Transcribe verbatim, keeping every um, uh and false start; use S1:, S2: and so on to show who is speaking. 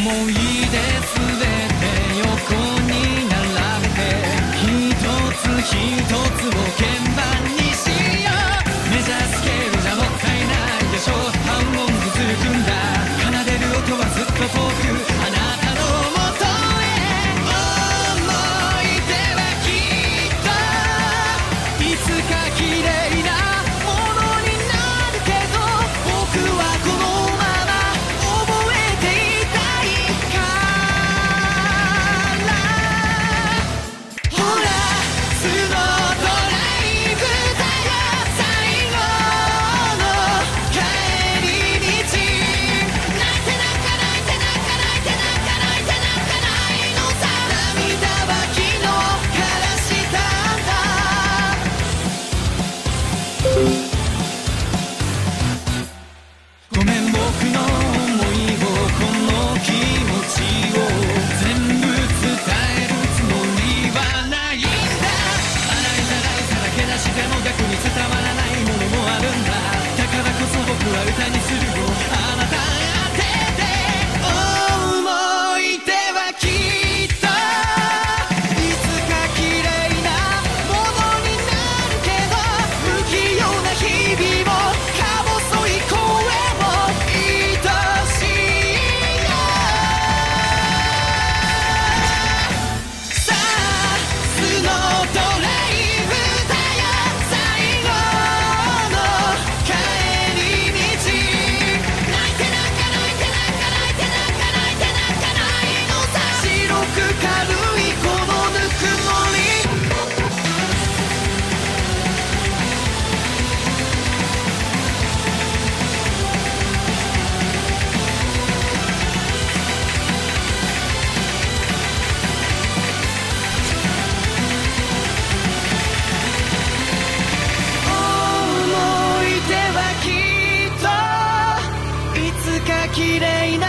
S1: 思い出すべて横に並べて一つ一つを鍵盤にしよう。メジャースケールじゃもったいないでしょ。半音ずつ組んだ奏でる音はずっと遠くあなたの元へ。思い出はきっといつか綺麗なものになるけど、僕はこのまま覚えていたいから。ほらスノードライブだよ、最後の帰り道。泣いてなんか泣いてなんか泣いてなんか泣いてなんかないのさ。涙は昨日からしたんだ。ごめん僕の想いをこの気持ちを全部伝えるつもりはないんだ。洗いざらいさらけ出しても逆に伝わらないものもあるんだ。だからこそ僕は歌にするよ、あなた当てて。思い出はきっといつか綺麗なものになるけど、不器用な日々もか細い声も愛しいよ。さあスノードライブだよ、最後の帰り道。泣いてなんか泣いてなんか泣いてなんか泣いてなんかないのさ。白く軽いこのぬくもり。思い出はきっといつか綺麗な